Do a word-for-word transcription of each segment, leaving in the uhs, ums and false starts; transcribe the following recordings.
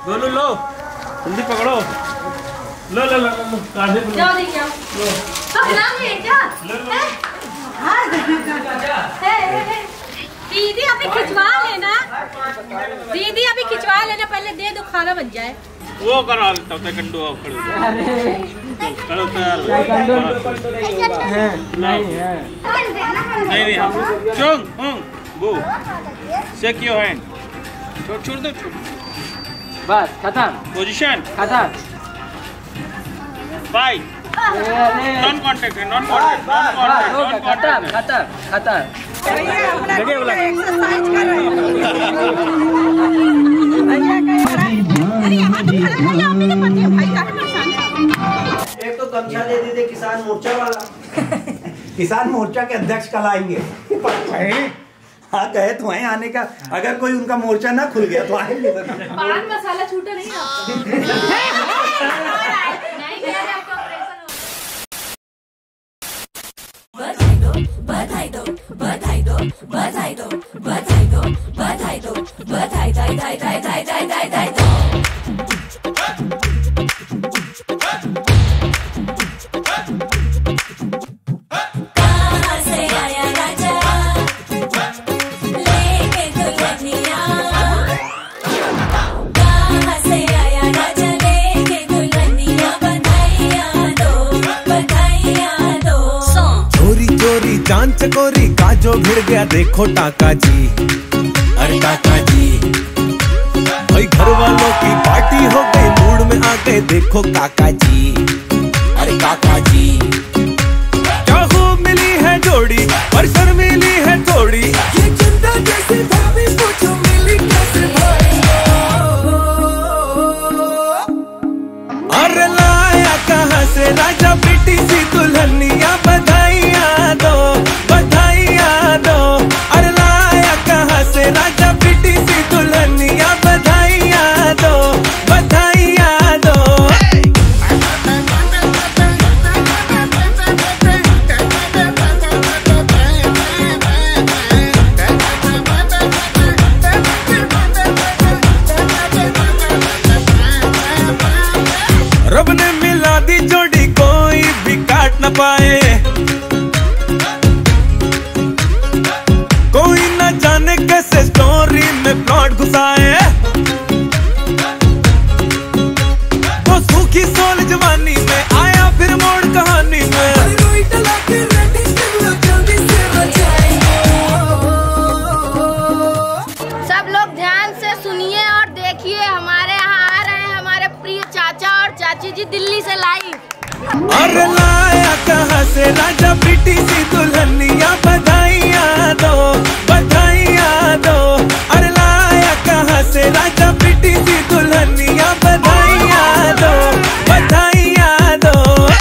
लो लो जल्दी पकड़ो। लो लो लो लो काढ़े लो। जाओ देखिए लो। तो खिलाओगे क्या? हाँ दीदी अभी खिंचवा लेना। दीदी अभी खिंचवा लेना, पहले दे दो खाना बन जाए। वो करा लेता हूँ कंडू आओ खड़ो खड़ो तैयार नहीं है नहीं नहीं चुंग हुंग गो शेक योर हैंड छोड़ छोड़ दो बस खत्म पोजीशन खत्म by non contact non contact non contact खत्म खत्म खत्म लगे बोला एक्सरसाइज कर रहे हैं। एक तो गमछा दे दीजिए किसान मोर्चा वाला। किसान मोर्चा के अध्यक्ष कल आएंगे। हाँ कहे तो हैं आने का, अगर कोई उनका मोर्चा ना खुल गया तो आएंगे। पान मसाला छूटा नहीं बधाई दो बधाई दो बधाई दो बधाई दो बधाई दो बधाई दाई दाई दाई दाई दाई दाई दाई दो। कहाँ से आया राजा लेके दुल्हनिया, कहाँ से आया राजा लेके दुल्हनिया, बधाइयाँ दो बधाइयाँ दो। चोरी चोरी चांद चकोरी काजो भिड़ गया देखो टाका जी, अरे टाका जी भाई घर वालों की पार्टी हो गई मूड में आ गए देखो काका जी, अरे काका जी क्या खूब मिली है जोड़ी पर शर्मीली है थोड़ी, ये चंदा जैसे भाभी पूछो मिली कैसे भाई, अरे लाया कहाँ से राजा बेटी सी दुल्हनिया, बधाइयाँ दो बधाइयाँ दो, अरे लाया कहाँ से राजा बेटी सी दुल्हनिया, बधाइयाँ दो बधाइयाँ दो। रब ने मिला दी जोड़ी कोई भी काट न पाए, कोई न जाने कैसे स्टोरी में प्लॉट घुसाए, वो सूखी सोल जवानी में आया फिर मोड़ कहानी में, सब लोग ध्यान से सुनिए और देखिए, हमारे यहाँ आ रहे हैं हमारे प्रिय चाचा और चाची जी दिल्ली से लाइव। अरे लाया कहाँ से राजा बेटी सी दुल्हनिया, बधाइयाँ दो बधाइयाँ दो, अरे लाया कहाँ से राजा बेटी सी दुल्हनिया, बधाइयाँ दो बधाइयाँ दो।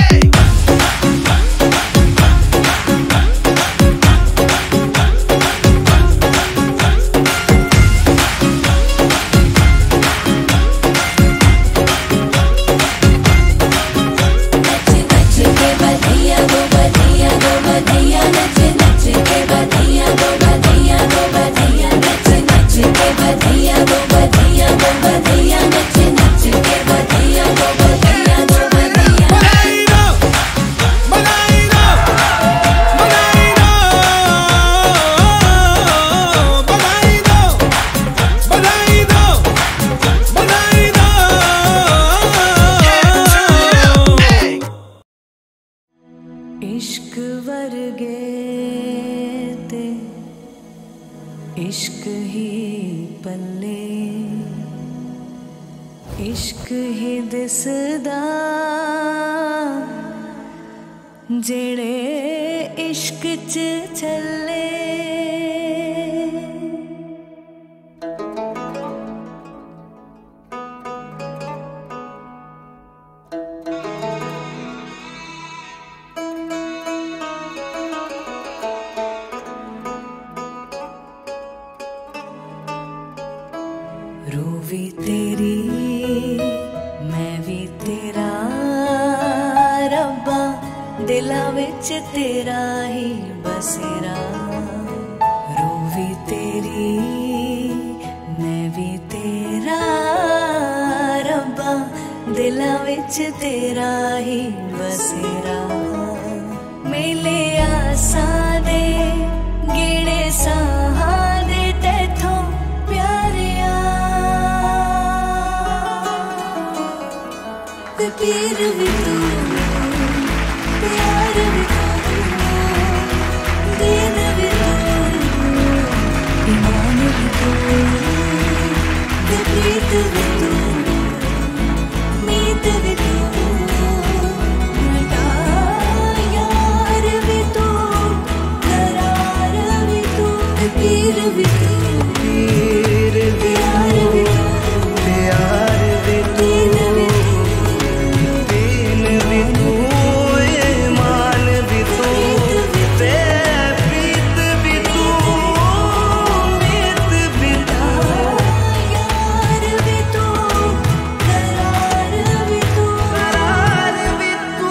इश्क वर्गे ते इश्क ही पल्ले, इश्क ही दिसदा जेड़े इश्क च चले। रूह भी तेरी मैं भी तेरा रब्बा, दिला विच तेरा ही बसेरा। रूह भी तेरी मैं भी तेरा दिला विच तेरा ही बसेरा मेले आसां दे गिणे साहां दे तेथों प्यारिया ते पीर भी तू प्यार भी तू दीन भी तू ईमान भी तू ते प्रीत भी तू मीत भी तू मेरा यार भी तू करार भी तू पीर भी तू पीर प्यार भी तू प्यार भी तू दीन भी तू ईमान भी तू ते प्रीत भी तू मीत भी तू यार भी तू करार भी तू करार भी तू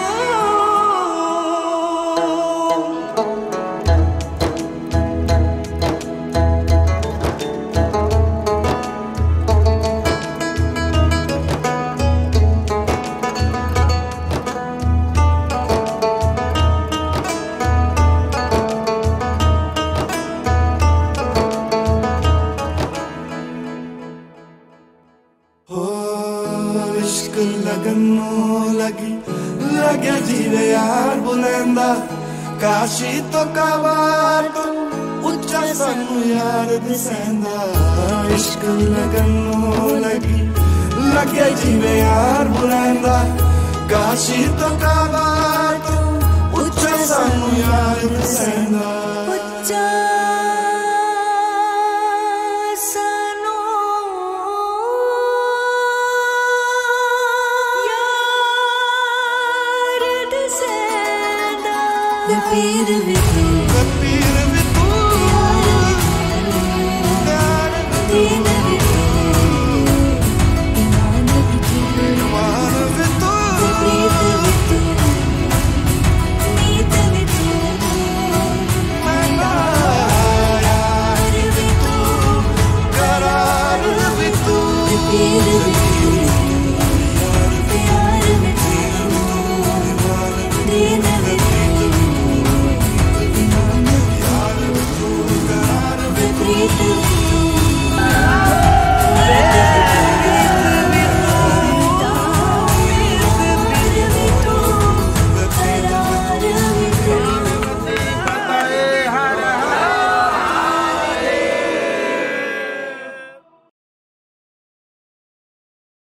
हो इश्क लगन लगी लगे जीवे यार बुलंदा काशी तो काबार तो उच्चा सानू यार दिसेंदा इश्क लगन लगी लगे जीवे यार बुलंदा काशी तो काबार तो उच्चा सानू यार दिसेंदा उच्चा सानू यार दिसेंदा पीर भी तू पीर भी तू दीन भी तू ईमान भी तू मान भी तू प्रीत भी तू मीत भी तू मेरा यार भी तू करार भी तू पीर भी तू